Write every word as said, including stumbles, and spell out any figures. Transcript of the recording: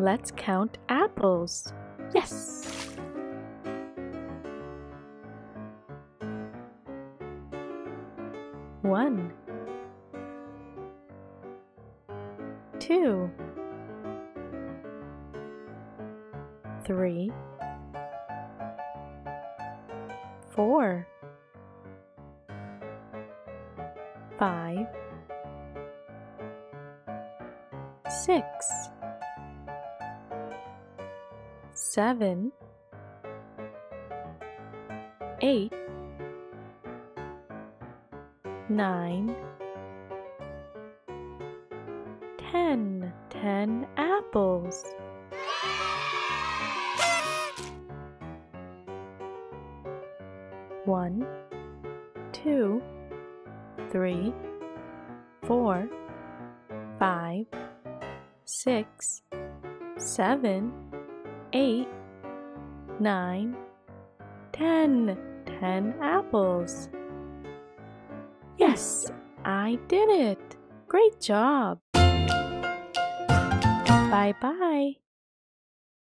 Let's count apples. Yes! One, two, three, four, five, six, seven, eight, nine, ten. Ten apples. One, two, three, four, five, six, seven, eight, nine, ten. Ten apples. Yes, I did it. Great job. Bye-bye.